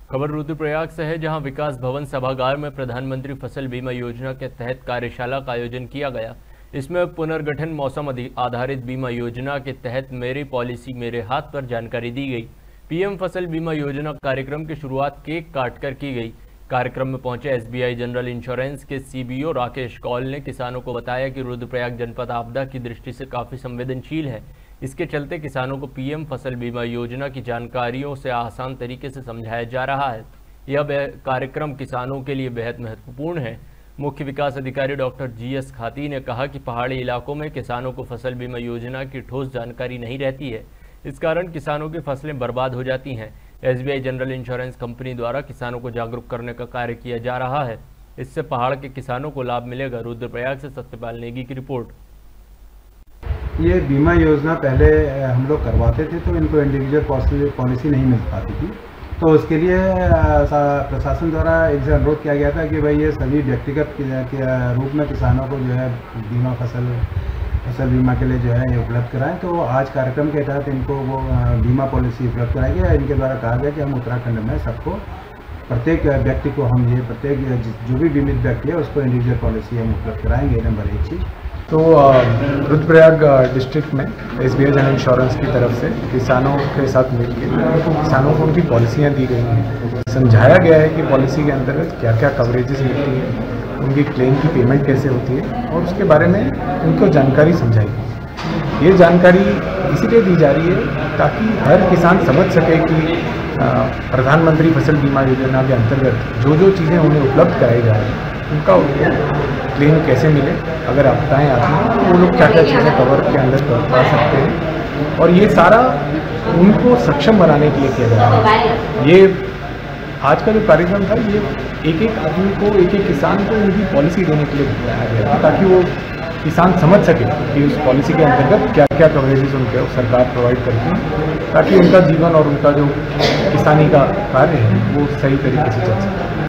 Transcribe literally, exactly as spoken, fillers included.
खबर रुद्रप्रयाग से है, जहां विकास भवन सभागार में प्रधानमंत्री फसल बीमा योजना के तहत कार्यशाला का आयोजन किया गया। इसमें पुनर्गठन मौसम आधारित बीमा योजना के तहत मेरी पॉलिसी मेरे हाथ पर जानकारी दी गई। पीएम फसल बीमा योजना कार्यक्रम की शुरुआत केक काटकर की गई। कार्यक्रम में पहुंचे एसबीआई जनरल इंश्योरेंस के सीबीओ राकेश कौल ने किसानों को बताया कि रुद्रप्रयाग जनपद आपदा की दृष्टि से काफी संवेदनशील है। इसके चलते किसानों को पीएम फसल बीमा योजना की जानकारियों से आसान तरीके से समझाया जा रहा है। यह कार्यक्रम किसानों के लिए बेहद महत्वपूर्ण है। मुख्य विकास अधिकारी डॉक्टर जी एस खाती ने कहा कि पहाड़ी इलाकों में किसानों को फसल बीमा योजना की ठोस जानकारी नहीं रहती है। इस कारण किसानों की फसलें बर्बाद हो जाती हैं। एसबीआई जनरल इंश्योरेंस कंपनी द्वारा किसानों को जागरूक करने का कार्य किया जा रहा है। इससे पहाड़ के किसानों को लाभ मिलेगा। रुद्रप्रयाग से सत्यपाल नेगी की रिपोर्ट। ये बीमा योजना पहले हम लोग करवाते थे तो इनको इंडिविजुअल पॉलिसी नहीं मिल पाती थी, तो उसके लिए प्रशासन द्वारा एक अनुरोध किया गया था कि भाई ये सभी व्यक्तिगत रूप में किसानों को जो है बीमा फसल फसल बीमा के लिए जो है ये उपलब्ध कराएं। तो आज कार्यक्रम के तहत इनको वो बीमा पॉलिसी उपलब्ध कराई गई। इनके द्वारा कहा गया कि हम उत्तराखंड में सबको प्रत्येक व्यक्ति को हम ये प्रत्येक जो भी बीमित व्यक्ति है उसको इंडिविजुअल पॉलिसी हम उपलब्ध कराएंगे। नंबर एक चीज़ तो रुद्रप्रयाग डिस्ट्रिक्ट में एसबीआई जनरल इंश्योरेंस की तरफ से किसानों के साथ मिलकर किसानों को उनकी पॉलिसियाँ दी गई हैं। समझाया गया है कि पॉलिसी के अंतर्गत क्या क्या कवरेजेस मिलती हैं, उनकी क्लेम की पेमेंट कैसे होती है और उसके बारे में उनको जानकारी समझाई गई। ये जानकारी इसीलिए दी जा रही है ताकि हर किसान समझ सके कि प्रधानमंत्री फसल बीमा योजना के अंतर्गत जो जो चीज़ें उन्हें उपलब्ध कराई जा रही हैं उनका क्लेम कैसे मिले, अगर आपदाएँ आती हैं तो वो लोग क्या क्या चीज़ें कवर के अंदर पा सकते हैं, और ये सारा उनको सक्षम बनाने के लिए किया जा रहा है। ये आज का जो कार्यक्रम था ये एक एक आदमी को, एक एक किसान को उनकी पॉलिसी देने के लिए बनाया गया था ताकि वो किसान समझ सके कि उस पॉलिसी के अंतर्गत क्या क्या कवरेजेस उनके सरकार प्रोवाइड करती है, ताकि उनका जीवन और उनका जो किसानी का कार्य है वो सही तरीके से चल सके।